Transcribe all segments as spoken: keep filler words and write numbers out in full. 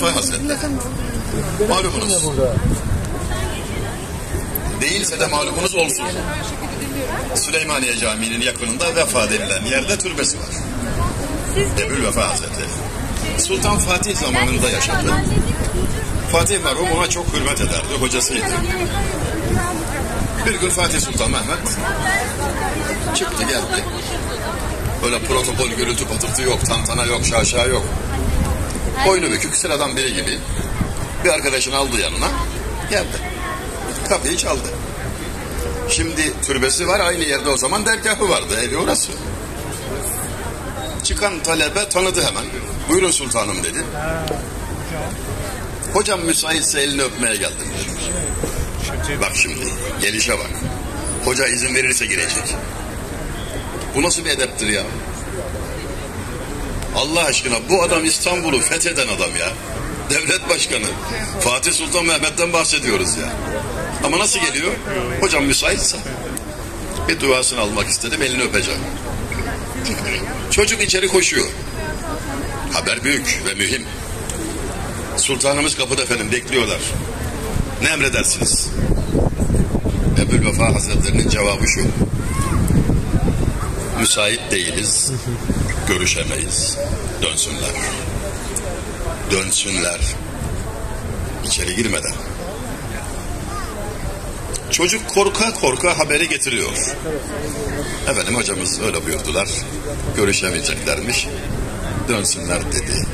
Vefa Hazretleri. Malumunuz. Değilse de malumunuz olsun. Süleymaniye Camii'nin yakınında Vefa denilen yerde türbesi var. Ebul Vefa Hazretleri. Sultan Fatih zamanında yaşadı. Fatih merhum ona çok hürmet ederdi, hocasıydı. Bir gün Fatih Sultan Mehmet çıktı geldi. Öyle protokol, gürültü patırtı yok, tantana yok, şaşa yok. Boynu bükük sıradan biri gibi bir arkadaşını aldı yanına, geldi. Kapıyı çaldı. Şimdi türbesi var, aynı yerde o zaman dergahı vardı, evi orası. Çıkan talebe tanıdı hemen. Buyurun sultanım dedi. Hocam müsaitse elini öpmeye geldim dedi. Bak şimdi, gelişe bak. Hoca izin verirse girecek. Bu nasıl bir edeptir ya? Allah aşkına bu adam İstanbul'u fetheden adam ya. Devlet başkanı. Fatih Sultan Mehmet'ten bahsediyoruz ya. Ama nasıl geliyor? Hocam müsaitse. Bir duasını almak istedim, elini öpeceğim. Çocuk içeri koşuyor. Haber büyük ve mühim. Sultanımız kapıda efendim, bekliyorlar. Ne emredersiniz? Ebul Vefa Hazretleri'nin cevabı şu: müsait değiliz, görüşemeyiz. Dönsünler. Dönsünler. İçeri girmeden. Çocuk korka korka haberi getiriyor. Efendim hocamız öyle buyurdular. Görüşemeyeceklermiş. Dönsünler dedi.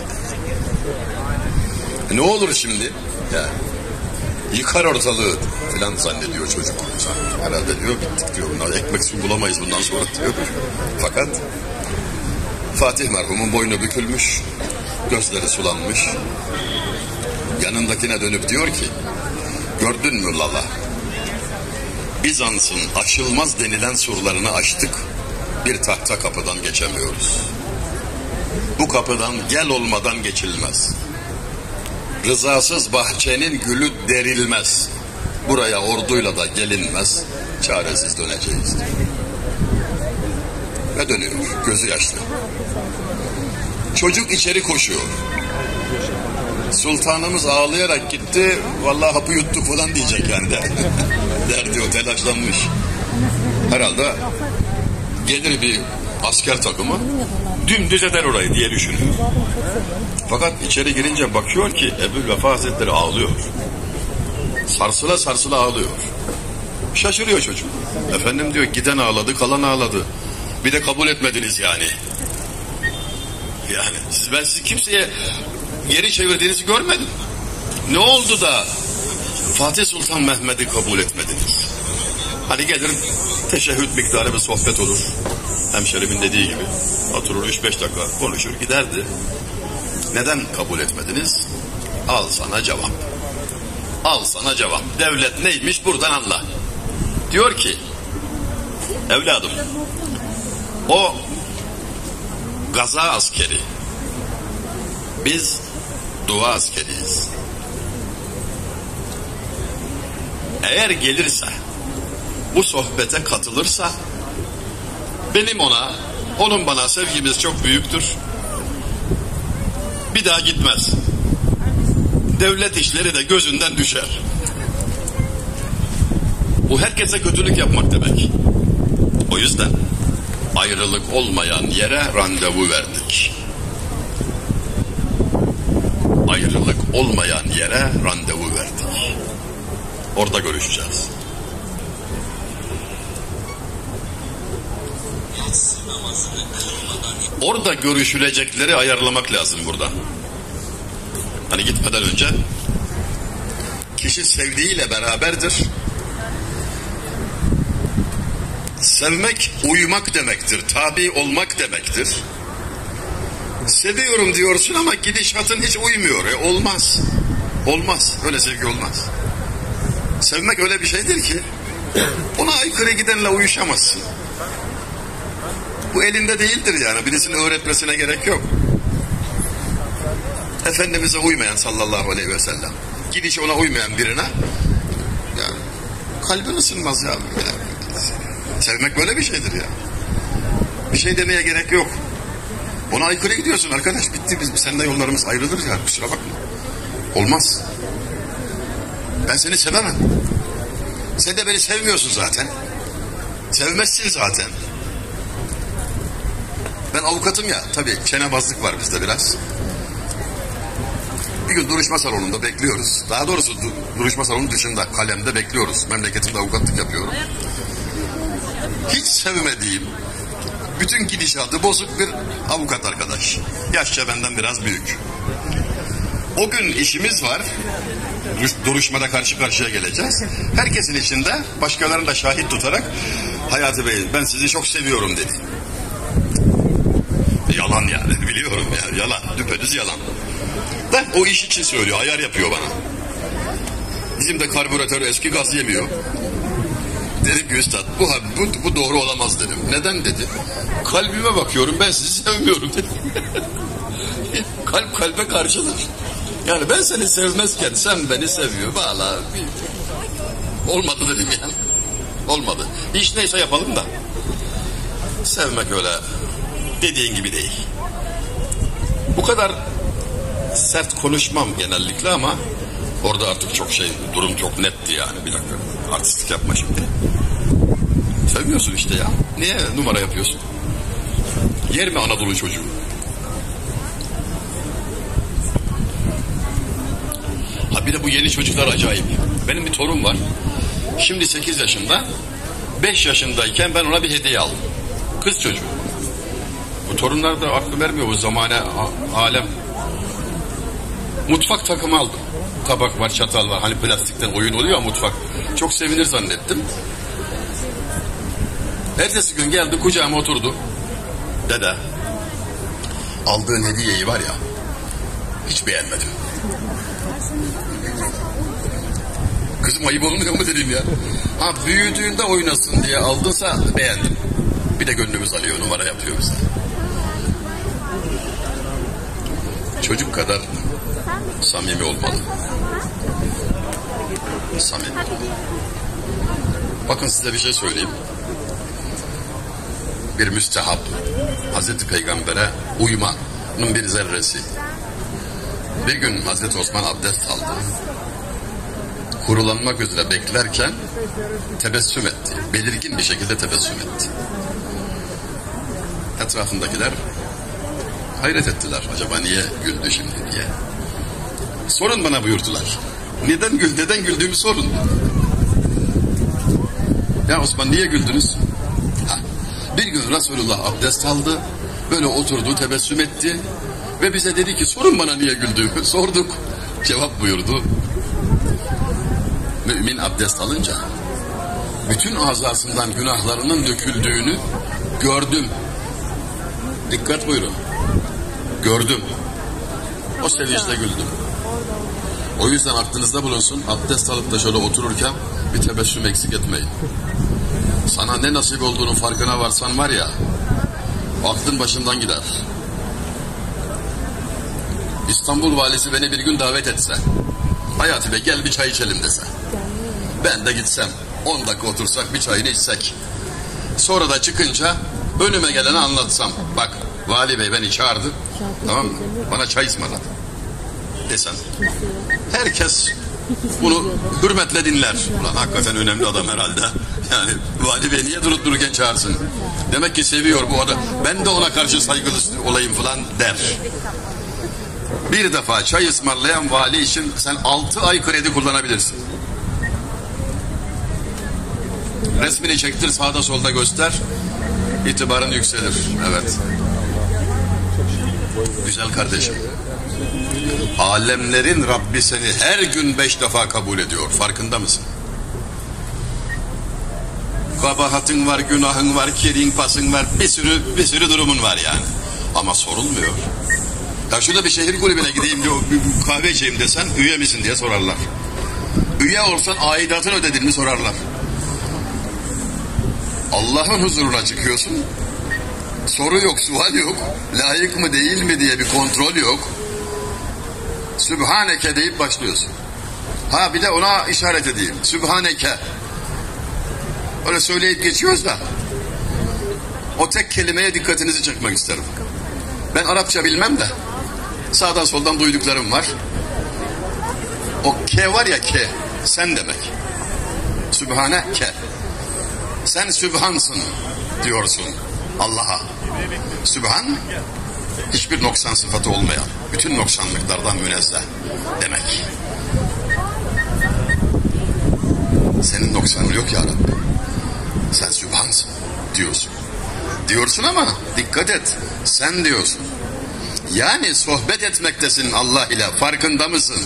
E ne olur şimdi? Ya, yıkar ortalığı filan zannediyor çocuk. Herhalde diyor, bittik diyor. Bunlar ekmek su bulamayız bundan sonra diyor. Fakat Fatih merhumun boynu bükülmüş, gözleri sulanmış. Yanındakine dönüp diyor ki, gördün mü Lala? Bizans'ın aşılmaz denilen surlarını açtık, bir tahta kapıdan geçemiyoruz. Bu kapıdan gel olmadan geçilmez. Rızasız bahçenin gülü derilmez. Buraya orduyla da gelinmez, çaresiz döneceğiz. Ve dönüyor, gözü yaşlı. Çocuk içeri koşuyor. Sultanımız ağlayarak gitti, vallahi hapı yuttuk falan diyecek yani der. Der diyor, telaşlanmış. Herhalde gelir bir asker takımı, dümdüz eder orayı diye düşünüyor. Fakat içeri girince bakıyor ki Ebul Vefa Hazretleri ağlıyor. Sarsıla sarsıla ağlıyor. Şaşırıyor çocuk. Efendim diyor, giden ağladı, kalan ağladı. Bir de kabul etmediniz yani. Yani ben sizi kimseye geri çevirdiğinizi görmedim. Ne oldu da Fatih Sultan Mehmet'i kabul etmediniz? Hani gelir teşehhüd miktarı bir sohbet olur. Hemşerimin dediği gibi. Oturur üç beş dakika konuşur giderdi. Neden kabul etmediniz? Al sana cevap. Al sana cevap. Devlet neymiş buradan anla. Diyor ki, evladım, o gaza askeri, biz dua askeriyiz. Eğer gelirse, bu sohbete katılırsa, benim ona, onun bana sevgimiz çok büyüktür. Bir daha gitmez. Devlet işleri de gözünden düşer. Bu herkese kötülük yapmak demek. O yüzden ayrılık olmayan yere randevu verdik. Ayrılık olmayan yere randevu verdik. Orada görüşeceğiz. Orada görüşülecekleri ayarlamak lazım burada. Hani gitmeden önce kişi sevdiğiyle beraberdir. Sevmek uymak demektir, tabi olmak demektir. Seviyorum diyorsun ama gidişatın hiç uymuyor. E olmaz. Olmaz. Öyle sevgi olmaz. Sevmek öyle bir şeydir ki ona aykırı gidenle uyuşamazsın. Bu elinde değildir yani. Birisinin öğretmesine gerek yok. Efendimiz'e uymayan sallallahu aleyhi ve sellem, gidişi ona uymayan birine yani kalbin ısınmaz ya. Sevmek böyle bir şeydir ya. Bir şey demeye gerek yok. Ona aykırı gidiyorsun arkadaş, bitti, biz seninle yollarımız ayrılır ya, kusura bakma. Olmaz. Ben seni sevemem. Sen de beni sevmiyorsun zaten. Sevmezsin zaten. Ben avukatım ya, tabii çenebazlık var bizde biraz. Bir gün duruşma salonunda bekliyoruz. Daha doğrusu duruşma salonu dışında, kalemde bekliyoruz. Memleketimde avukatlık yapıyorum. Hiç sevmediğim, bütün gidişatı bozuk bir avukat arkadaş. Yaşça benden biraz büyük. O gün işimiz var. Duruşmada karşı karşıya geleceğiz. Herkesin içinde başkalarını da şahit tutarak Hayati Bey, ben sizi çok seviyorum dedi. Yalan yani, biliyorum ya, yalan, düpedüz yalan. Da o iş için söylüyor, ayar yapıyor bana. Bizim de karbüratör eski, gaz yemiyor. Dedim ki üstad, bu, bu, bu doğru olamaz dedim. Neden dedi? Kalbime bakıyorum, ben sizi sevmiyorum dedi. Kalp kalbe karşıdır. Yani ben seni sevmezken sen beni seviyor. Vallahi olmadı dedim yani. Olmadı. İş neyse yapalım da. Sevmek öyle dediğin gibi değil. Bu kadar sert konuşmam genellikle ama orada artık çok şey, durum çok netti yani. Bir dakika, artistlik yapma şimdi. Sevmiyorsun işte ya. Niye numara yapıyorsun? Yer mi Anadolu çocuğu? Ha bir de bu yeni çocuklar acayip. Benim bir torun var. Şimdi sekiz yaşında. beş yaşındayken ben ona bir hediye aldım. Kız çocuğu. Bu torunlar da aklı vermiyor bu zamane alem. Mutfak takımı aldım. Tabak var, çatal var. Hani plastikten oyun oluyor ya mutfak. Çok sevinir zannettim. Ertesi gün geldi, kucağıma oturdu. Dede, aldığın hediyeyi var ya, hiç beğenmedim. Kızım ayıp olmuyor mu dedim ya. Ha büyüdüğünde oynasın diye aldınsa beğendim. Bir de gönlümüz alıyor, numara yapıyor bize. Çocuk kadar samimi olmalı. Samimi. Bakın size bir şey söyleyeyim. Bir müstehap, Hazreti Peygamber'e uymanın bir zerresi. Bir gün Hazreti Osman abdest aldı. Kurulanmak üzere beklerken tebessüm etti. Belirgin bir şekilde tebessüm etti. Etrafındakiler hayret ettiler. Acaba niye güldü şimdi diye. Sorun bana buyurdular. Neden gül, neden güldüğümü sorun. Ya Osman niye güldünüz? Ha, bir gün Resulullah abdest aldı. Böyle oturdu, tebessüm etti. Ve bize dedi ki sorun bana niye güldüğümü. Sorduk. Cevap buyurdu. Mümin abdest alınca bütün azasından günahlarının döküldüğünü gördüm. Dikkat buyurun. Gördüm. O sevinçle güldüm. O yüzden aklınızda bulunsun, abdest alıp da şöyle otururken bir tebessüm eksik etmeyin. Sana ne nasip olduğunun farkına varsan var ya, aklın başından gider. İstanbul valisi beni bir gün davet etse, Hayati Bey gel bir çay içelim dese, ben de gitsem, on dakika otursak bir çayını içsek, sonra da çıkınca önüme geleni anlatsam, bak vali bey beni çağırdı, tamam mı, bana çay ısmarladı desem, herkes bunu hürmetle dinler. Ulan hakikaten önemli adam herhalde. Yani vali bey niye durup dururken çağırsın? Demek ki seviyor bu adam. Ben de ona karşı saygılı olayım falan der. Bir defa çay ısmarlayan vali için sen altı ay kredi kullanabilirsin. Resmini çektir, sağda solda göster. İtibarın yükselir. Evet. Güzel kardeşim. Alemlerin Rabbi seni her gün beş defa kabul ediyor. Farkında mısın? Kabahatin var, günahın var, kirin pasın var, bir sürü bir sürü durumun var yani. Ama sorulmuyor. Ya şurada bir şehir kulübüne gideyim diye bir, bir kahve içeyim desen üye misin diye sorarlar. Üye olsan aidatını ödedin mi sorarlar. Allah'ın huzuruna çıkıyorsun. Soru yok, sual yok. Layık mı değil mi diye bir kontrol yok. Sübhaneke deyip başlıyorsun. Ha bir de ona işaret edeyim. Sübhaneke. Öyle söyleyip geçiyoruz da o tek kelimeye dikkatinizi çekmek isterim. Ben Arapça bilmem de sağdan soldan duyduklarım var. O ke var ya, ke sen demek. Sübhane ke. Sen sübhansın diyorsun Allah'a. Sübhan hiçbir noksan sıfatı olmayan, bütün noksanlıklardan münezzeh demek. Senin noksanın yok ya Rabbi. Sen sübhansın diyorsun. Diyorsun ama dikkat et, sen diyorsun. Yani sohbet etmektesin Allah ile, farkında mısın?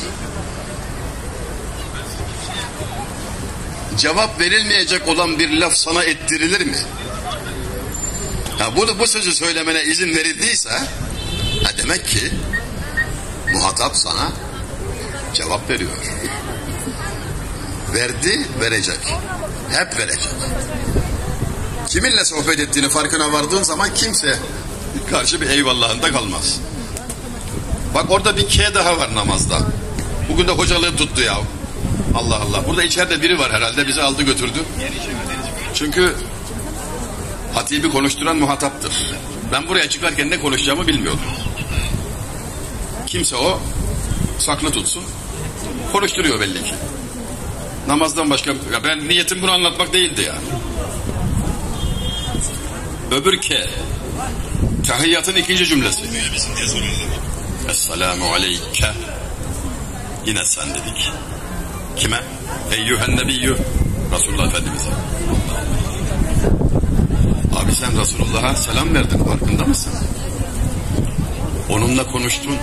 Cevap verilmeyecek olan bir laf sana ettirilir mi? Ha, bu, bu sözü söylemene izin verildiyse, ha, demek ki muhatap sana cevap veriyor. Verdi, verecek. Hep verecek. Kiminle sohbet ettiğini farkına vardığın zaman kimse karşı bir eyvallahında kalmaz. Bak orada bir K daha var namazda. Bugün de hocalığı tuttu ya. Allah Allah. Burada içeride biri var herhalde, bizi aldı götürdü. Çünkü hatibi konuşturan muhataptır. Ben buraya çıkarken ne konuşacağımı bilmiyordum. Kimse o saklı tutsun. Konuşturuyor belli ki. Namazdan başka, ya ben niyetim bunu anlatmak değildi ya. Öbür ke, tahiyyatın ikinci cümlesi. Esselamu aleyke. Yine sen dedik. Kime? Eyyühen nebiyyü. Resulullah Efendimiz'e. Abi sen Resulullah'a selam verdin, farkında mısın? Onunla konuştun.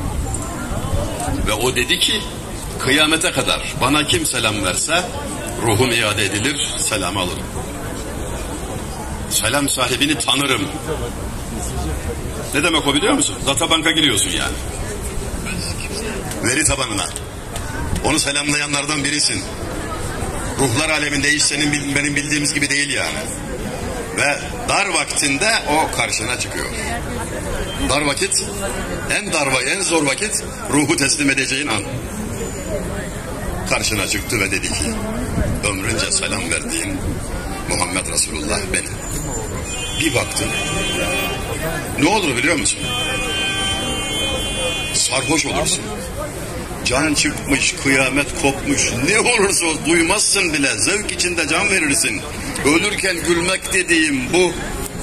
Ve o dedi ki, kıyamete kadar bana kim selam verse ruhum iade edilir, selam alırım. Selam sahibini tanırım. Ne demek o biliyor musun? Databanka giriyorsun yani. Veri tabanına. Onu selamlayanlardan birisin. Ruhlar aleminde hiç senin benim bildiğimiz gibi değil yani. Ve dar vaktinde o karşına çıkıyor. Dar vakit, en dar ve en zor vakit ruhu teslim edeceğin an. Karşına çıktı ve dedi ki, ömrünce selam verdiğin Muhammed Resulullah benim. Bir baktın, ne olur biliyor musun? Sarhoş olursun. Can çıkmış, kıyamet kopmuş, ne olursa duymazsın bile, zevk içinde can verirsin. Ölürken gülmek dediğim bu.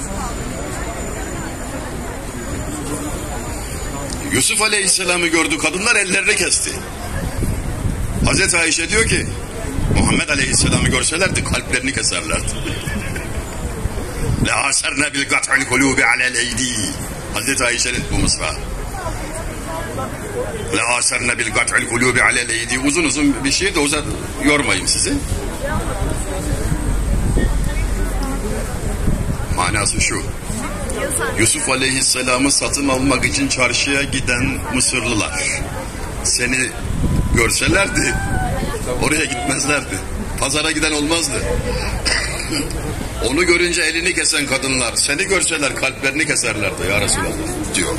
Yusuf Aleyhisselam'ı gördü, kadınlar ellerini kesti. Hazreti Ayşe diyor ki, Muhammed Aleyhisselam'ı görselerdi kalplerini keserlerdi. لَعَسَرْنَ بِالْقَطْعِ الْقُلُوبِ عَلَى الْاَيْدِي. Hazreti Ayşe'nin bu mısra. لَعَسَرْنَ بِالْقَطْعِ الْقُلُوبِ عَلَى الْاَيْدِي. Uzun uzun bir şey de uzat, yormayayım sizi. Manası şu. Yusuf Aleyhisselam'ı satın almak için çarşıya giden Mısırlılar seni görselerdi oraya gitmezlerdi. Pazara giden olmazdı. Onu görünce elini kesen kadınlar seni görseler kalplerini keserlerdi ya Resulallah diyor.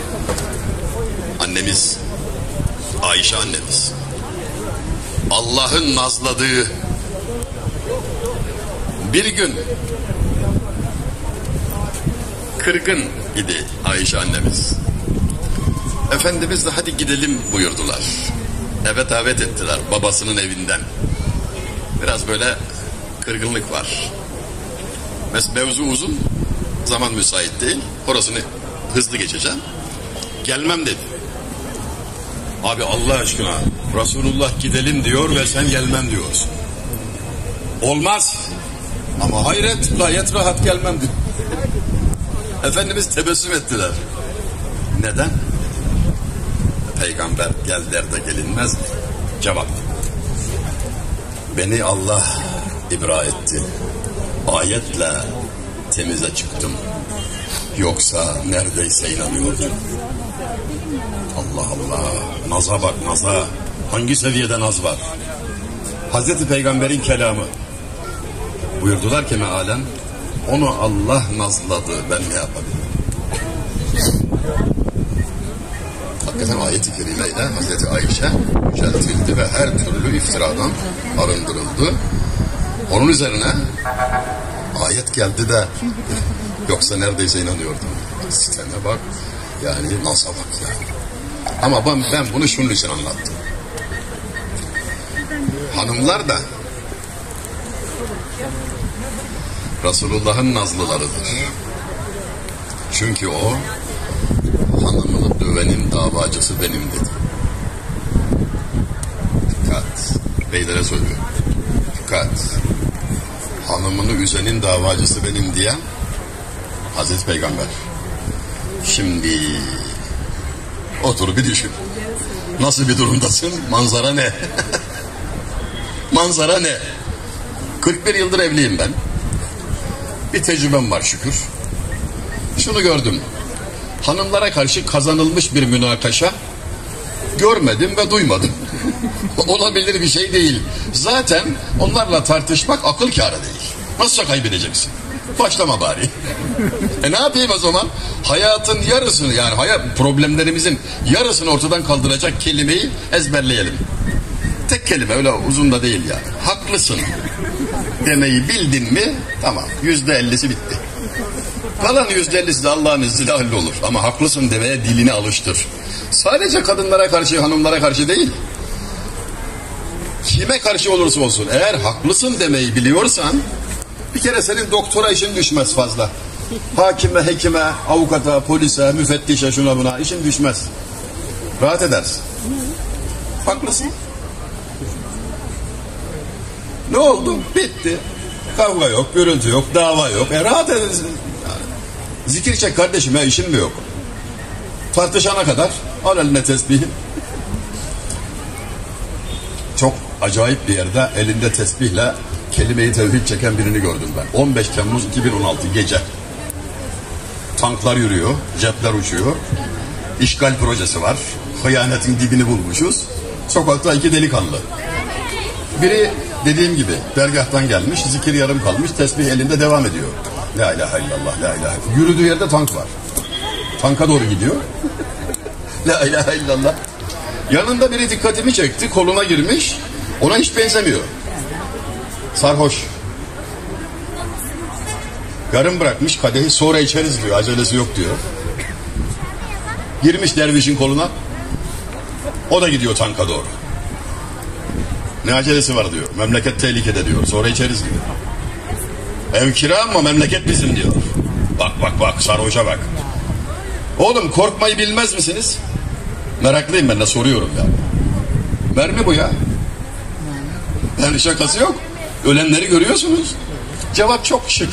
Annemiz Ayşe annemiz Allah'ın nazladığı bir gün kırgın idi Ayşe annemiz. Efendimiz de hadi gidelim buyurdular. Eve davet ettiler babasının evinden. Biraz böyle kırgınlık var. Mevzu uzun, zaman müsait değil. Orasını hızlı geçeceğim. Gelmem dedi. Abi Allah aşkına Resulullah gidelim diyor ve sen gelmem diyorsun. Olmaz. Ama hayret, gayet rahat gelmem diyor. Efendimiz tebessüm ettiler. Neden? Peygamber gel der de gelinmez mi? Cevap. Beni Allah ibra etti. Ayetle temize çıktım. Yoksa neredeyse inanıyordum. Allah Allah. Naza bak naza. Hangi seviyede naz var? Hazreti Peygamber'in kelamı. Buyurdular ki mealen, onu Allah nazladı, ben ne yapabilirim? Hakikaten ayet-i kerimeyle Hazreti Ayşe yüceltildi ve her türlü iftiradan arındırıldı. Onun üzerine ayet geldi de yoksa neredeyse inanıyordum. Sisteme bak, yani nas'a bak yani. Ama ben, ben bunu şunun için anlattım. hanımlar da Resulullah'ın nazlılarıdır. Çünkü o hanımını dövenin davacısı benim dedi. Dikkat. Beylere söylüyor. Dikkat. Hanımını üzenin davacısı benim diyen Hazreti Peygamber. Şimdi otur bir düşün. Nasıl bir durumdasın? Manzara ne? Manzara ne? kırk bir yıldır evliyim ben. Bir tecrübem var şükür. Şunu gördüm. Hanımlara karşı kazanılmış bir münakaşa görmedim ve duymadım. Olabilir bir şey değil. Zaten onlarla tartışmak akıl kârı değil. Nasıl kaybedeceksin? Başlama bari. E ne yapayım o zaman? Hayatın yarısını, yani hayat problemlerimizin yarısını ortadan kaldıracak kelimeyi ezberleyelim. Tek kelime, öyle uzun da değil yani. Haklısın demeyi bildin mi tamam, yüzde ellisi bitti. Kalan yüzde ellisi de Allah'ın izniyle hallolur. Ama haklısın demeye dilini alıştır. Sadece kadınlara karşı, hanımlara karşı değil. Kime karşı olursa olsun, eğer haklısın demeyi biliyorsan bir kere senin doktora işin düşmez fazla. Hakime, hekime, avukata, polise, müfettişe, şuna buna işin düşmez. Rahat edersin. Haklısın. Ne oldu? Bitti. Kavga yok, gürültü yok, dava yok. E rahat edersin. Yani, zikir çek kardeşim, ya işin mi yok? Tartışana kadar al eline tesbihi. Çok acayip bir yerde elinde tesbihle kelime-i tevhid çeken birini gördüm ben. on beş Temmuz iki bin on altı gece. Tanklar yürüyor, jetler uçuyor. İşgal projesi var. Hıyanetin dibini bulmuşuz. Sokakta iki delikanlı. Biri dediğim gibi dergahtan gelmiş, zikir yarım kalmış, tesbih elinde devam ediyor. La ilahe illallah, la ilahe. Yürüdüğü yerde tank var. Tanka doğru gidiyor. La ilahe illallah. Yanında biri dikkatimi çekti, koluna girmiş. Ona hiç benzemiyor. Sarhoş. Yarım bırakmış kadehi, sonra içeriz diyor, acelesi yok diyor. Girmiş dervişin koluna. O da gidiyor tanka doğru. Ne acelesi var diyor. Memleket tehlikede diyor. Sonra içeriz diyor. Ev kira ama memleket bizim diyor. Bak bak bak, sarhoşa bak. Oğlum korkmayı bilmez misiniz? Meraklıyım ben de, soruyorum ya. Mermi bu ya. Yani şakası yok. Ölenleri görüyorsunuz. Cevap çok şık.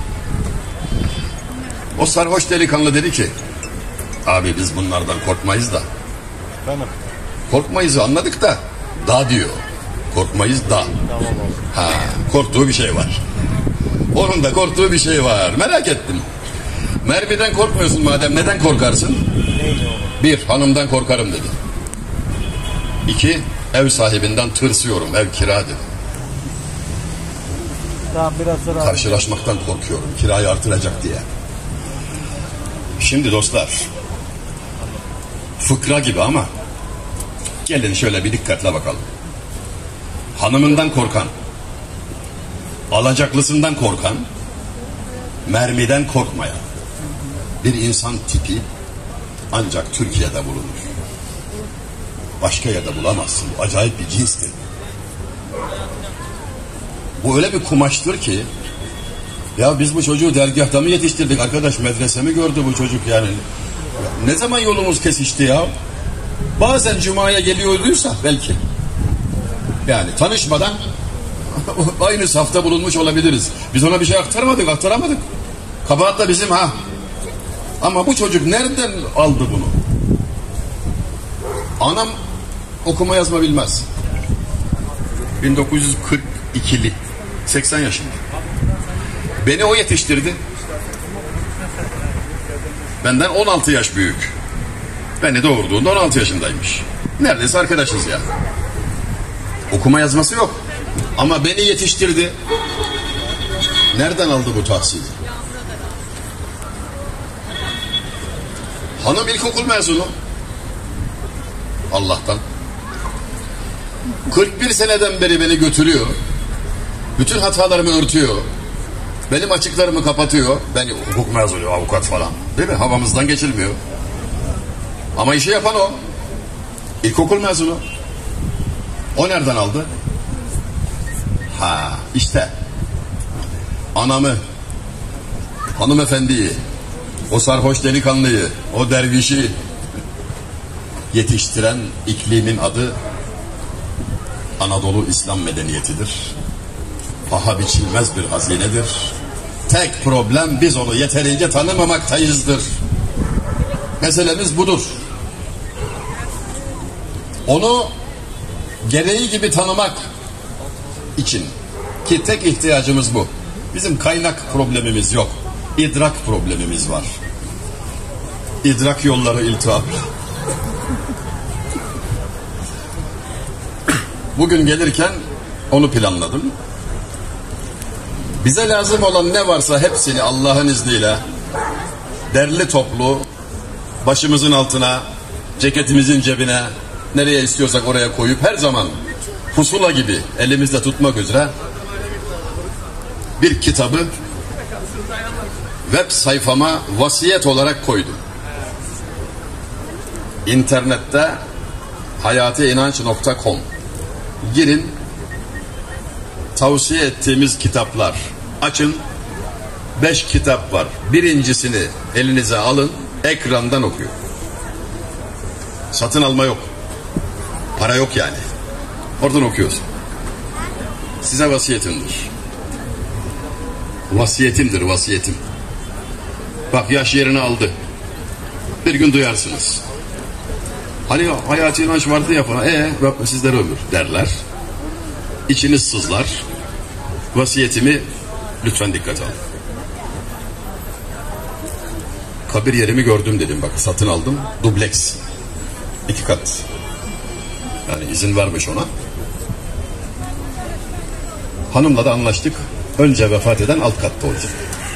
O sarhoş delikanlı dedi ki, abi biz bunlardan korkmayız da. Korkmayızı anladık da da diyor. Korkmayız da. Ha, korktuğu bir şey var. Onun da korktuğu bir şey var. Merak ettim. Mermiden korkmuyorsun madem, neden korkarsın? Bir, hanımdan korkarım dedi. İki, ev sahibinden tırsıyorum, ev kira dedi. Karşılaşmaktan korkuyorum, kirayı artıracak diye. Şimdi dostlar, fıkra gibi ama gelin şöyle bir dikkatle bakalım. Hanımından korkan, alacaklısından korkan, mermiden korkmayan bir insan tipi ancak Türkiye'de bulunur. Başka yerde bulamazsın. Bu acayip bir cinstir. Bu öyle bir kumaştır ki, ya biz bu çocuğu dergahta mı yetiştirdik arkadaş, medrese mi gördü bu çocuk yani? Ne zaman yolumuz kesişti ya? Bazen cumaya geliyorduysam belki. Yani tanışmadan aynı safta bulunmuş olabiliriz. Biz ona bir şey aktarmadık, aktaramadık. Kabahat da bizim ha. Ama bu çocuk nereden aldı bunu? Anam okuma yazma bilmez. bin dokuz yüz kırk ikili, seksen yaşında. Beni o yetiştirdi. Benden on altı yaş büyük. Beni doğurduğunda on altı yaşındaymış. Neredeyse arkadaşız ya. Okuma yazması yok. Ama beni yetiştirdi. Nereden aldı bu tahsili? Hanım ilkokul mezunu. Allah'tan. kırk bir seneden beri beni götürüyor. Bütün hatalarımı örtüyor. Benim açıklarımı kapatıyor. Ben hukuk mezunu, avukat falan. Değil mi? Havamızdan geçilmiyor. Ama işi yapan o. İlkokul mezunu. O nereden aldı? Ha işte anamı, hanımefendiyi, o sarhoş delikanlıyı, o dervişi yetiştiren iklimin adı Anadolu İslam medeniyetidir. Paha biçilmez bir hazinedir. Tek problem biz onu yeterince tanımamaktayızdır. Meselemiz budur. Onu gereği gibi tanımak için, ki tek ihtiyacımız bu. Bizim kaynak problemimiz yok. İdrak problemimiz var. İdrak yolları iltihap. Bugün gelirken onu planladım. Bize lazım olan ne varsa hepsini Allah'ın izniyle derli toplu başımızın altına, ceketimizin cebine, nereye istiyorsak oraya koyup her zaman pusula gibi elimizde tutmak üzere bir kitabı web sayfama vasiyet olarak koydum. İnternette hayatiinanç nokta com girin, tavsiye ettiğimiz kitaplar açın. Beş kitap var. Birincisini elinize alın, ekrandan okuyun. Satın alma yok. Para yok yani. Oradan okuyorsun. Size vasiyetimdir. Vasiyetimdir, vasiyetim. Bak yaş yerini aldı. Bir gün duyarsınız. Hani hayati inanç vardı ya falan. Eee sizler ömür derler. İçiniz sızlar. Vasiyetimi lütfen dikkat alın. Kabir yerimi gördüm dedim, bak satın aldım. Dubleks. İki kat. Yani izin vermiş ona. Hanımla da anlaştık. Önce vefat eden alt katta olacak.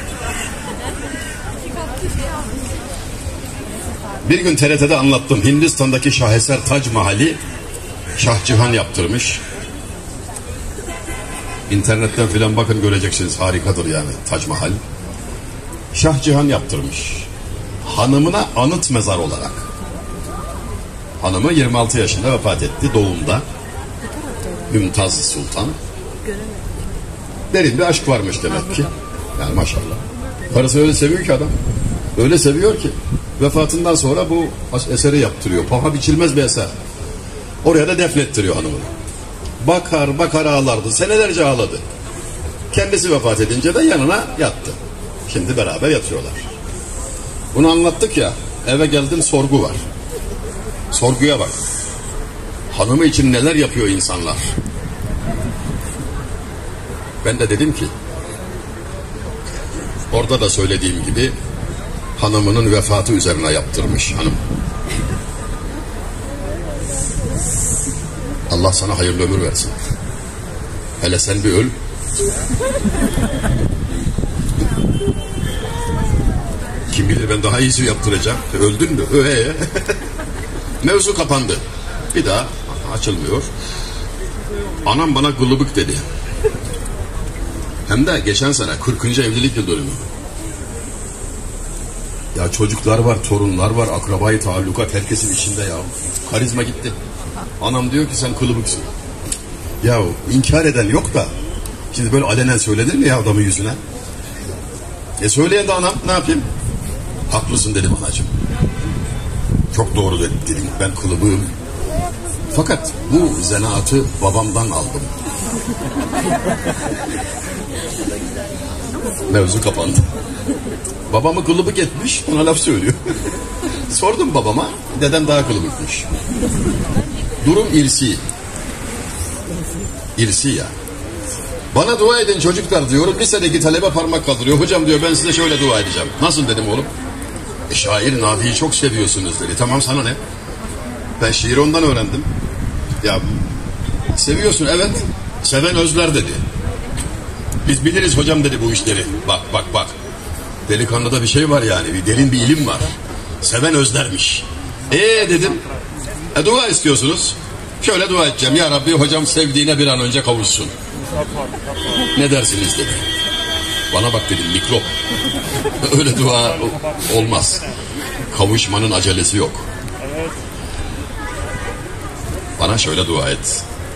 Bir gün T R T'de anlattım. Hindistan'daki şaheser Tac Mahal'i Şah Cihan yaptırmış. İnternetten filan bakın, göreceksiniz. Harikadır yani Tac Mahal. Şah Cihan yaptırmış. Hanımına anıt mezar olarak. Hanımı yirmi altı yaşında vefat etti doğumda. Mümtaz Sultan. Derin bir aşk varmış demek ki. Yani maşallah. Karısı öyle seviyor ki adam. Öyle seviyor ki vefatından sonra bu eseri yaptırıyor. Paha biçilmez bir eser. Oraya da defnettiriyor hanımını. Bakar bakar ağlardı. Senelerce ağladı. Kendisi vefat edince de yanına yattı. Şimdi beraber yatıyorlar. Bunu anlattık ya. Eve geldim, sorgu var. Sorguya bak. Hanımı için neler yapıyor insanlar. Ben de dedim ki, orada da söylediğim gibi hanımının vefatı üzerine yaptırmış hanım. Allah sana hayırlı ömür versin. Hele sen bir öl. Kim bilir, ben daha iyisi yaptıracağım. Öldün mü? Ee. Mevzu kapandı. Bir daha açılmıyor. Anam bana gılıbık dedi. Hem de geçen sene kırkıncı evlilik yıl dönümü. Ya çocuklar var, torunlar var, akrabayı taallukat herkesin içinde ya. Karizma gitti. Anam diyor ki sen kılıbıksın. Ya inkar eden yok da şimdi böyle alenen söylenir mi ya adamın yüzüne? E söyleyen de anam, ne yapayım? Haklısın dedim anacığım. Çok doğru dedim, ben kılıbığım. Fakat bu zanaatı babamdan aldım. Mevzu kapandı. Babamı kılıbık etmiş, ona laf söylüyor. Sordum babama, dedem daha kılıbıkmış. Durum irsi. İrsi ya. Bana dua edin çocuklar diyorum. Lisedeki talebe parmak kaldırıyor. Hocam diyor, ben size şöyle dua edeceğim. Nasıl dedim oğlum? E, şair Nafi'yi çok seviyorsunuz dedi. Tamam, sana ne? Ben şiiri ondan öğrendim. Ya seviyorsun, evet. Seven özler dedi. Biz biliriz hocam dedi bu işleri. Bak bak bak. Delikanlıda bir şey var yani. Bir derin bir ilim var. Seven özlermiş. Eee dedim. E dua istiyorsunuz. Şöyle dua edeceğim. Ya Rabbi hocam sevdiğine bir an önce kavuşsun. Ne dersiniz dedi. Bana bak dedim, mikrop. Öyle dua olmaz. Kavuşmanın acelesi yok. Bana şöyle dua et.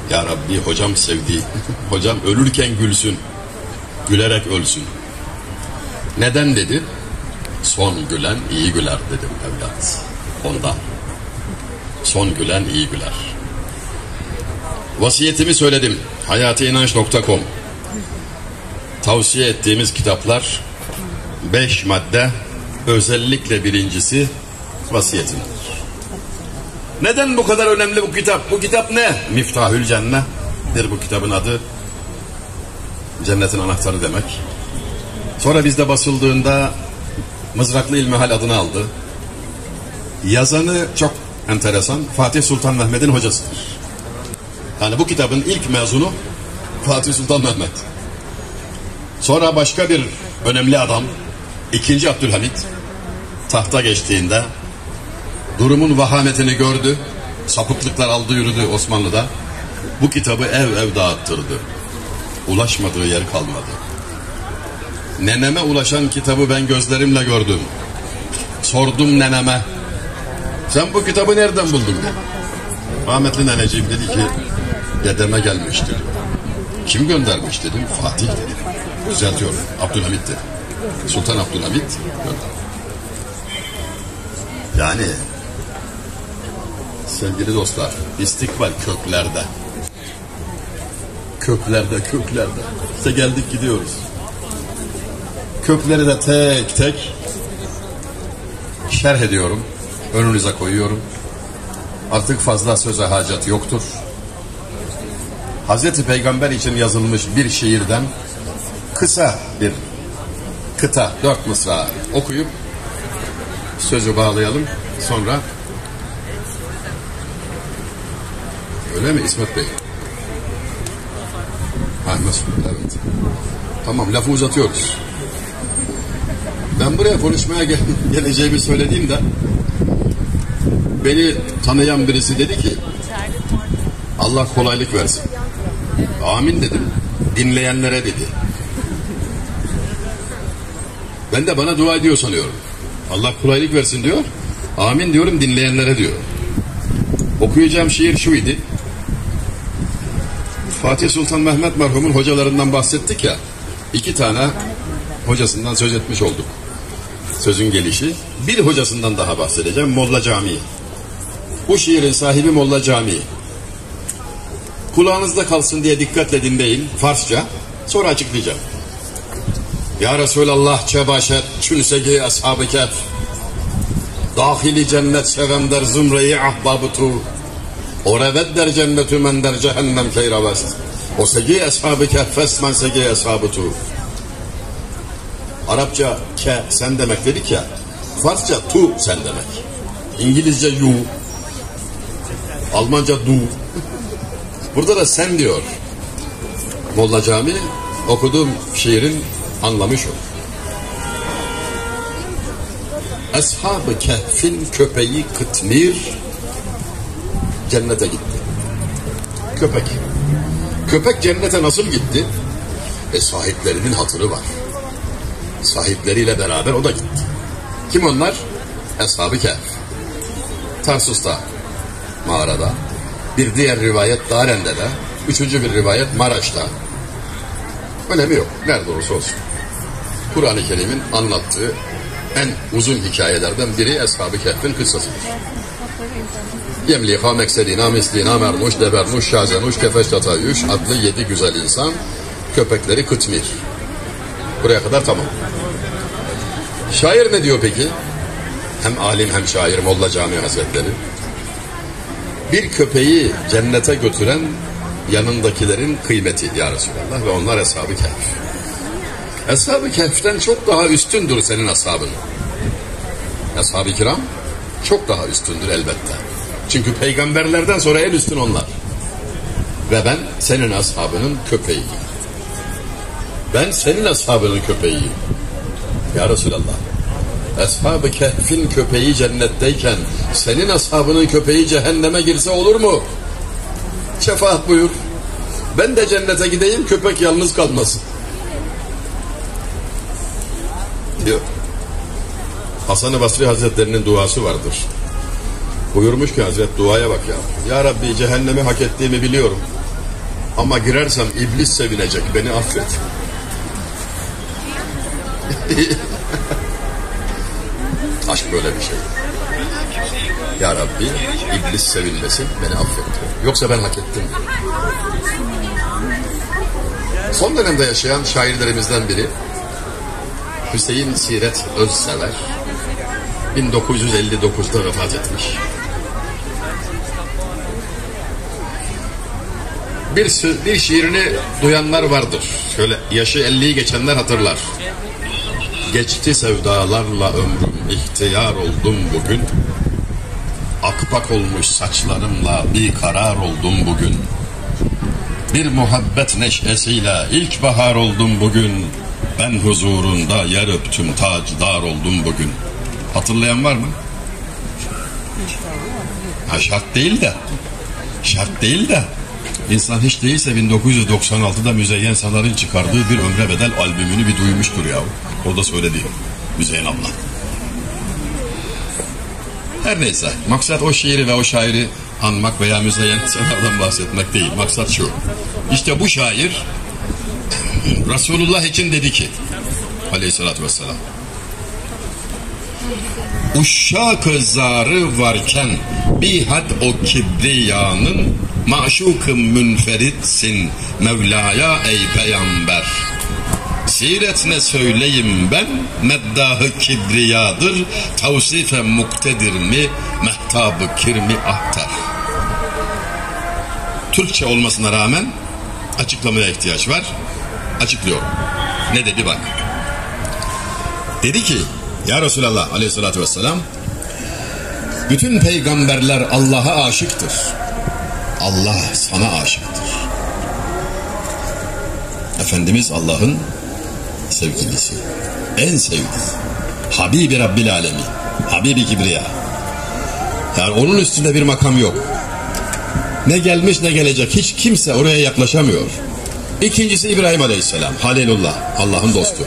Ya Rabbi hocam sevdi. Hocam ölürken gülsün. Gülerek ölsün. Neden dedi? Son gülen iyi güler dedim evlat. Ondan. Son gülen iyi güler. Vasiyetimi söyledim. hayatiinanç nokta com Tavsiye ettiğimiz kitaplar beş madde, özellikle birincisi vasiyetimdir. Neden bu kadar önemli bu kitap? Bu kitap ne? Miftahül Cenne'dir bu kitabın adı. Cennetin anahtarı demek. Sonra bizde basıldığında Mızraklı İlmihal adını aldı. Yazanı çok enteresan. Fatih Sultan Mehmet'in hocasıdır. Yani bu kitabın ilk mezunu Fatih Sultan Mehmet. Sonra başka bir önemli adam, ikinci Abdülhamit tahta geçtiğinde durumun vahametini gördü. Sapıklıklar aldı yürüdü Osmanlı'da. Bu kitabı ev ev dağıttırdı. Ulaşmadığı yer kalmadı. Neneme ulaşan kitabı ben gözlerimle gördüm. Sordum neneme. Sen bu kitabı nereden buldun dedi. Rahmetli neneciğim dedi ki dedeme gelmiştir. Kim göndermiş dedim. Fatih dedi. Düzeltiyorum. Abdülhamit dedi. Sultan Abdülhamit gönderdi. Yani sevgili dostlar, istikbal köklerde. Köklerde, köklerde. İşte geldik gidiyoruz. Kökleri de tek tek şerh ediyorum. Önünüze koyuyorum. Artık fazla söze hacet yoktur. Hazreti Peygamber için yazılmış bir şiirden kısa bir kıta, dört mısra okuyup sözü bağlayalım. Sonra öyle mi İsmet Bey? Ha, Mesut, evet. Tamam, lafı uzatıyoruz. Ben buraya konuşmaya gel geleceğimi söylediğimde beni tanıyan birisi dedi ki Allah kolaylık versin. Amin dedim. Dinleyenlere dedi. Ben de bana dua ediyor sanıyorum. Allah kolaylık versin diyor. Amin diyorum, dinleyenlere diyor. Okuyacağım şiir şu idi. Fatih Sultan Mehmet merhumun hocalarından bahsettik ya. İki tane hocasından söz etmiş olduk. Sözün gelişi. Bir hocasından daha bahsedeceğim. Molla Camii. Bu şiirin sahibi Molla Camii. Kulağınızda kalsın diye dikkatle dinleyin. Farsça. Sonra açıklayacağım. Ya Resulallah çebaşet çünsegi ashab-ı kehf. Dahili cennet sevem der zümreyi ahbab-ı tu. O revet der cennetü men der cehennem keyravest. O segi ashab-ı kehf fesmen segi ashab-ı tu. Arapça ke sen demek dedik ya. Farsça tu sen demek. İngilizce you. Almanca du. Burada da sen diyor. Molla Camii okuduğum şiirin anlamı şu. Ashab-ı Kehf'in köpeği Kıtmir cennete gitti. Köpek. Köpek cennete nasıl gitti? E sahiplerinin hatırı var. Sahipleriyle beraber o da gitti. Kim onlar? Ashab-ı Kehf. Tarsus'ta, mağarada. Bir diğer rivayet Darende'de. Üçüncü bir rivayet Maraş'ta. Önemi yok. Nerede olursa olsun. Kur'an-ı Kerim'in anlattığı en uzun hikayelerden biri Ashab-ı Kehf'in kıssasıdır. Yemliha meksedina mislina mermuş debermuş şazenuş kefeş tatayüş adlı yedi güzel insan, köpekleri Kıtmir. Buraya kadar tamam. Şair ne diyor peki? Hem alim hem şair Molla Camii Hazretleri. Bir köpeği cennete götüren yanındakilerin kıymeti ya Resulallah ve onlar Ashab-ı Kehf. Ashab-ı Kehf'ten çok daha üstündür senin ashabın. Ashab-ı Kiram çok daha üstündür elbette. Çünkü peygamberlerden sonra en üstün onlar. Ve ben senin ashabının köpeğiyim. Ben senin ashabının köpeğiyim. Ya Resulallah. Ashab-ı Kehf'in köpeği cennetteyken senin ashabının köpeği cehenneme girse olur mu? Şefaat buyur. Ben de cennete gideyim, köpek yalnız kalmasın. Diyor. Hasan-ı Basri Hazretlerinin duası vardır. Buyurmuş ki Hazret duaya bak ya. Ya Rabbi cehennemi hak ettiğimi biliyorum. Ama girersem iblis sevinecek, beni affet. Aşk böyle bir şey. Ya Rabbi, iblis sevinmesin, beni affet. Yoksa ben hak ettim. Son dönemde yaşayan şairlerimizden biri Hüseyin Siret Özsever bin dokuz yüz elli dokuzda vefat etmiş. Bir, bir şiirini duyanlar vardır. Şöyle yaşı elliyi geçenler hatırlar. Geçti sevdalarla ömrüm, ihtiyar oldum bugün. Akpak olmuş saçlarımla bir karar oldum bugün. Bir muhabbet neşesiyle ilkbahar oldum bugün. Ben huzurunda yer öptüm, tacdar oldum bugün. Hatırlayan var mı? Ha, şart değil de. Şart değil de. İnsan hiç değilse bin dokuz yüz doksan altıda Müzeyyen Sanar'ın çıkardığı bir Ömre Bedel albümünü bir duymuştur ya. Orada söyledi Müzeyyen abla. Her neyse, maksat o şiiri ve o şairi anmak veya Müzeyyen Sanar'dan bahsetmek değil. Maksat şu. İşte bu şair Resulullah için dedi ki aleyhissalatü vesselam, uşşak-ı zarı varken bihat o kibriyanın, maşuk-ı münferitsin Mevla'ya ey peygamber. Siret ne söyleyeyim ben, meddahı kibriyadır, tavsife muktedir mi, mehtab-ı kirmi ahtar. Türkçe olmasına rağmen açıklamaya ihtiyaç var. Açıklıyorum. Ne dedi bak. Dedi ki, ya Resulallah aleyhissalatü vesselam, bütün peygamberler Allah'a aşıktır. Allah sana aşıktır. Efendimiz Allah'ın sevgilisi. En sevgili. Habibi Rabbil Alemi. Habibi Kibriya. Yani onun üstünde bir makam yok. Ne gelmiş ne gelecek. Hiç kimse oraya yaklaşamıyor. İkincisi İbrahim Aleyhisselam. Halilullah. Allah'ın dostu.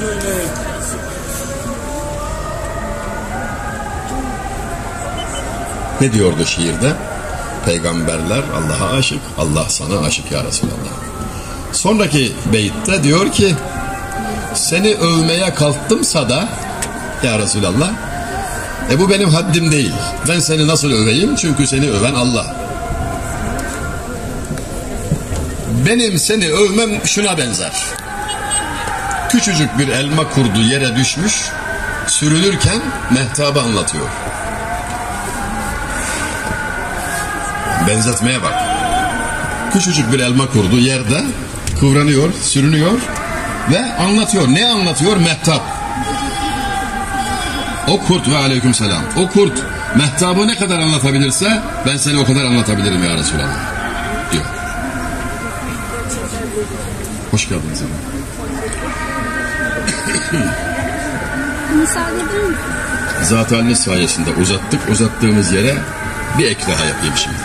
Ne diyordu şiirde? Peygamberler Allah'a aşık, Allah sana aşık ya Resulallah. Sonraki beytte diyor ki, seni övmeye kalktımsa da ya Resulallah, e bu benim haddim değil. Ben seni nasıl öveyim? Çünkü seni öven Allah. Benim seni övmem şuna benzer. Küçücük bir elma kurdu yere düşmüş, sürülürken mehtabı anlatıyor. Benzetmeye bak. Küçücük bir elma kurdu yerde kıvranıyor, sürünüyor ve anlatıyor. Ne anlatıyor? Mehtap. O kurt ve aleykümselam. O kurt mehtabı ne kadar anlatabilirse ben seni o kadar anlatabilirim ya Resulallah diyor. Hoş geldiniz. Müsaade eder misin? Zat-ı haliniz sayesinde uzattık. Uzattığımız yere bir ek daha yapayım şimdi.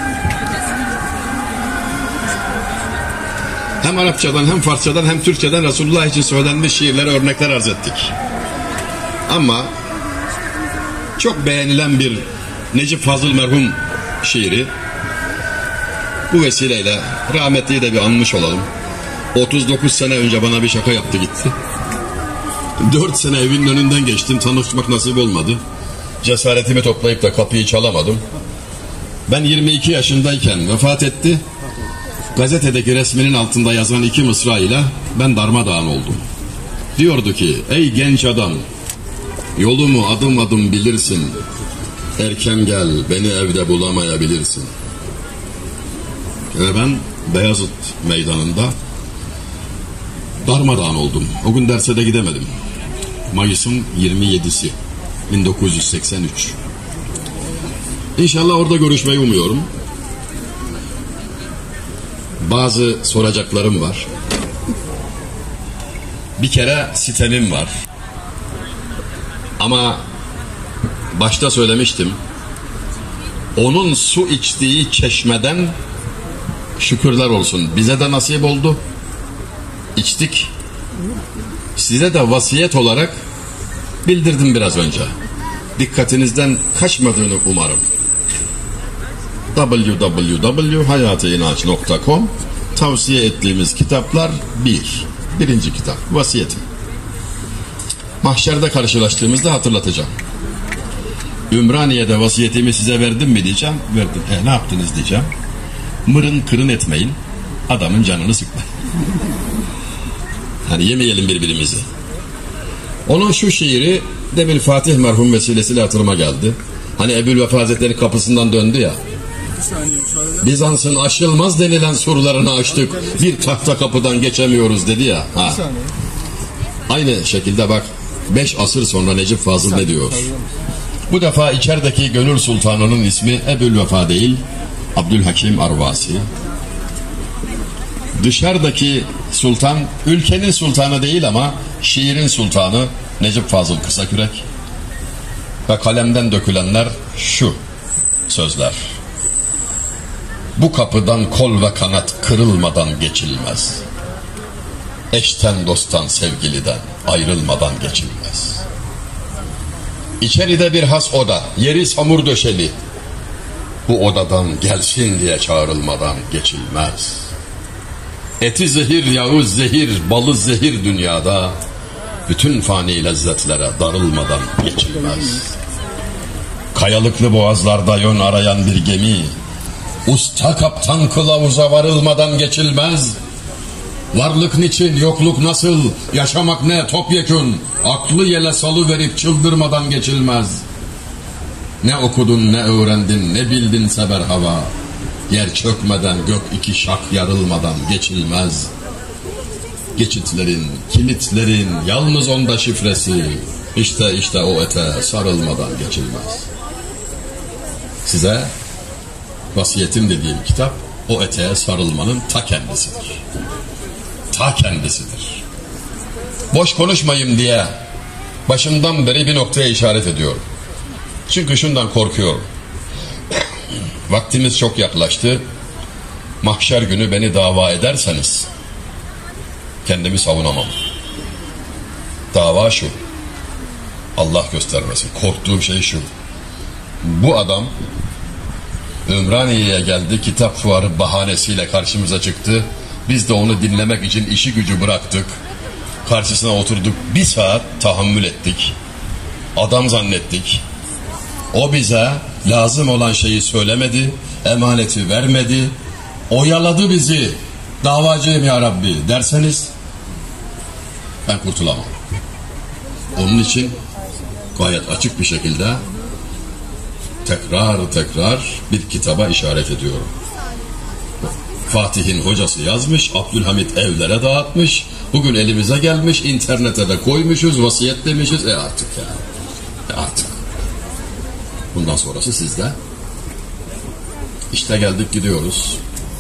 Hem Arapçadan hem Farsçadan hem Türkçeden Resulullah için söylenmiş şiirlere örnekler arz ettik. Ama çok beğenilen bir Necip Fazıl merhum şiiri, bu vesileyle rahmetliyi de bir anmış olalım. otuz dokuz sene önce bana bir şaka yaptı gitti. dört sene evinin önünden geçtim, tanışmak nasip olmadı. Cesaretimi toplayıp da kapıyı çalamadım. Ben yirmi iki yaşındayken vefat etti. Gazetedeki resminin altında yazan iki mısrayla ben darmadağın oldum. Diyordu ki, ey genç adam, yolumu adım adım bilirsin. Erken gel, beni evde bulamayabilirsin. Ve ben Beyazıt meydanında darmadağın oldum. O gün derse de gidemedim. Mayıs'ın yirmi yedisi bin dokuz yüz seksen üç. İnşallah orada görüşmeyi umuyorum. Bazı soracaklarım var. Bir kere sitemim var. Ama başta söylemiştim. Onun su içtiği çeşmeden şükürler olsun. Bize de nasip oldu. İçtik. Size de vasiyet olarak bildirdim biraz önce. Dikkatinizden kaçmadığını umarım. double-u double-u double-u nokta hayatıyinanç nokta com tavsiye ettiğimiz kitaplar bir. Birinci kitap Vasiyetim. Mahşerde karşılaştığımızda hatırlatacağım. Ümraniye'de vasiyetimi size verdim mi diyeceğim. Verdim. E, ne yaptınız diyeceğim. Mırın kırın etmeyin. Adamın canını sıkmayın. Hani yemeyelim birbirimizi. Onun şu şiiri demin Fatih merhum vesilesiyle hatırıma geldi. Hani Ebu'l-Vefa Hazretleri kapısından döndü ya. Bizans'ın aşılmaz denilen surlarını açtık. Bir tahta kapıdan geçemiyoruz dedi ya. Ha. Aynı şekilde bak beş asır sonra Necip Fazıl ne diyor? Bu defa içerideki gönül sultanının ismi Ebu'l-Vefa değil, Abdülhakim Arvasi. Dışarıdaki sultan ülkenin sultanı değil ama şiirin sultanı Necip Fazıl Kısakürek. Ve kalemden dökülenler şu sözler: bu kapıdan kol ve kanat kırılmadan geçilmez. Eşten dosttan sevgiliden ayrılmadan geçilmez. İçeride bir has oda, yeri samur döşeli. Bu odadan gelsin diye çağrılmadan geçilmez. Eti zehir, yağı zehir, balı zehir dünyada. Bütün fani lezzetlere darılmadan geçilmez. Kayalıklı boğazlarda yön arayan bir gemi, usta kaptan kılavuza varılmadan geçilmez. Varlık niçin, yokluk nasıl, yaşamak ne topyekün, aklı yele salıverip çıldırmadan geçilmez. Ne okudun, ne öğrendin, ne bildinse berhava, yer çökmeden gök iki şak yarılmadan geçilmez. Geçitlerin, kilitlerin yalnız onda şifresi, işte işte o ete sarılmadan geçilmez. Size vasiyetim dediğim kitap o eteğe sarılmanın ta kendisidir. Ta kendisidir. Boş konuşmayayım diye başından beri bir noktaya işaret ediyorum. Çünkü şundan korkuyorum. Vaktimiz çok yaklaştı. Mahşer günü beni dava ederseniz kendimi savunamam. Dava şu. Allah göstermesin. Korktuğum şey şu. Bu adam Ümraniye'ye geldi. Kitap fuarı bahanesiyle karşımıza çıktı. Biz de onu dinlemek için işi gücü bıraktık. Karşısına oturduk. Bir saat tahammül ettik. Adam zannettik. O bize lazım olan şeyi söylemedi. Emaneti vermedi. Oyaladı bizi. Davacıyım ya Rabbi derseniz ben kurtulamam. Onun için gayet açık bir şekilde tekrar tekrar bir kitaba işaret ediyorum. Fatih'in hocası yazmış, Abdülhamit evlere dağıtmış, bugün elimize gelmiş, internete de koymuşuz, vasiyet demişiz. E artık ya. E artık. Bundan sonrası sizde. İşte geldik gidiyoruz.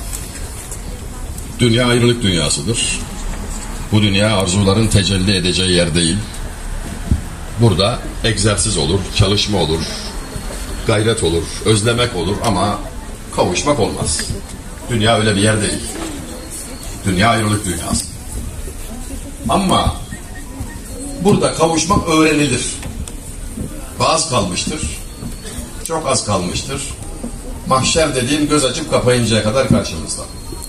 Dünya ayrılık dünyasıdır. Bu dünya arzuların tecelli edeceği yer değil. Burada egzersiz olur, çalışma olur, gayret olur, özlemek olur ama kavuşmak olmaz. Dünya öyle bir yer değil. Dünya ayrılık dünyası. Ama burada kavuşmak öğrenilir. Az kalmıştır. Çok az kalmıştır. Mahşer dediğim göz açıp kapayıncaya kadar karşımızda.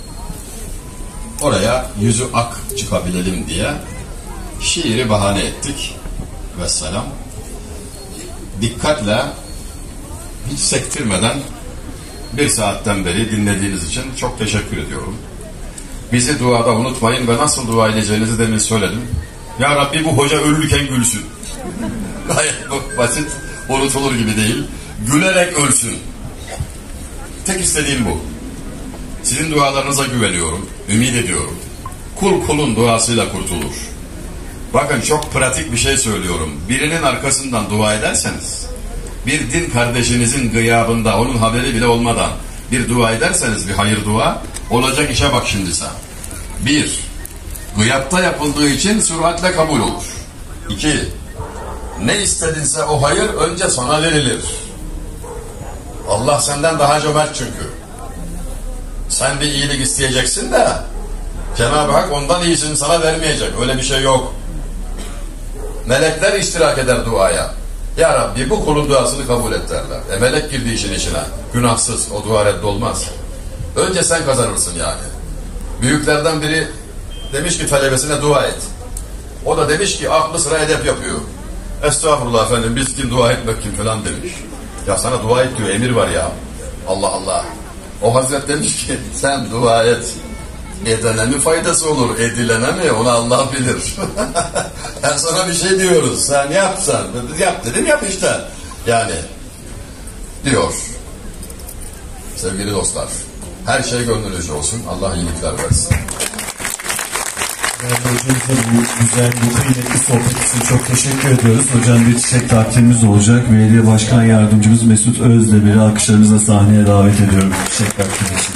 Oraya yüzü ak çıkabilelim diye şiiri bahane ettik. Vesselam. Dikkatle hiç sektirmeden bir saatten beri dinlediğiniz için çok teşekkür ediyorum. Bizi duada unutmayın ve nasıl dua edeceğinizi demin söyledim. Ya Rabbi bu hoca ölürken gülsün. Gayet basit, unutulur gibi değil. Gülerek ölsün. Tek istediğim bu. Sizin dualarınıza güveniyorum, ümit ediyorum. Kul kulun duasıyla kurtulur. Bakın çok pratik bir şey söylüyorum. Birinin arkasından dua ederseniz, bir din kardeşinizin gıyabında, onun haberi bile olmadan bir dua ederseniz, bir hayır dua, olacak işe bak şimdi sen. Bir, gıyapta yapıldığı için süratle kabul olur. İki, ne istedinse o hayır önce sana verilir. Allah senden daha cömert çünkü. Sen bir iyilik isteyeceksin de Cenab-ı Hak ondan iyisini sana vermeyecek. Öyle bir şey yok. Melekler iştirak eder duaya. Ya Rabbi bu kulun duasını kabul et derler. E melek girdi işin içine. Günahsız. O dua reddolmaz. Önce sen kazanırsın yani. Büyüklerden biri demiş ki talebesine dua et. O da demiş ki aklı sıra edep yapıyor. Estağfurullah efendim, biz kim dua etmek kim falan demiş. Ya sana dua et diyor, emir var ya. Allah Allah. O Hazret demiş ki sen dua et. Edene mi faydası olur, edilene mi? Onu Allah bilir. Ben sana bir şey diyoruz. Sen yapsan. Yap dedim, yap işte. Yani diyor. Sevgili dostlar, her şey gönlünüzce olsun. Allah iyilikler versin. Yani hocamıza bu güzel, bu kıymetli sohbet için çok teşekkür ediyoruz. Hocam bir çiçek takdimimiz olacak. Belediye Başkan Yardımcımız Mesut Özdemir'i alkışlarınızla sahneye davet ediyorum. Çiçek takdimi için.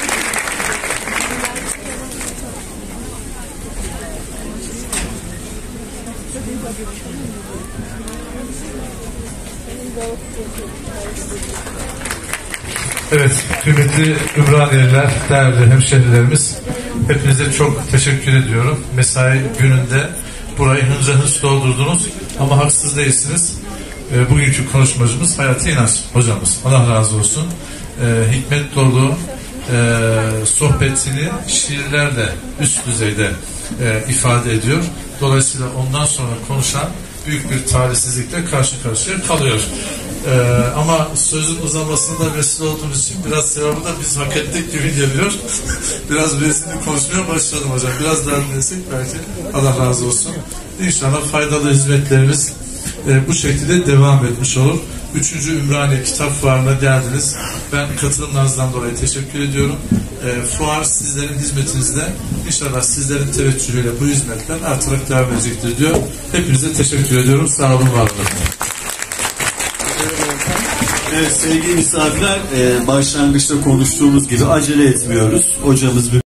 Evet, kıymetli Ümraniyeliler, değerli hemşehrilerimiz, hepinize çok teşekkür ediyorum. Mesai gününde burayı hınca hınç doldurdunuz ama haksız değilsiniz. E, bugünkü konuşmacımız Hayati İnanç hocamız. Allah razı olsun. E, hikmet dolu e, sohbetini şiirlerle üst düzeyde e, ifade ediyor. Dolayısıyla ondan sonra konuşan büyük bir talihsizlikle karşı karşıya kalıyor. Ee, ama sözün uzamasında vesile olduğumuz için biraz sevabı da biz hak ettik gibi geliyor. Biraz vesile konuşmaya başladım hocam. Biraz daha dinlesek belki. Allah razı olsun. İnşallah faydalı hizmetlerimiz e, bu şekilde devam etmiş olur. Üçüncü Ümraniye Kitap Fuarı'na geldiniz. Ben katılımlarınızdan dolayı teşekkür ediyorum. E, fuar sizlerin hizmetinizde. İnşallah sizlerin teveccühüyle bu hizmetler artarak devam edecektir diyor. Hepinize teşekkür ediyorum. Sağ olun, var olun. Evet sevgili misafirler, başlangıçta konuştuğumuz gibi acele etmiyoruz. Hocamız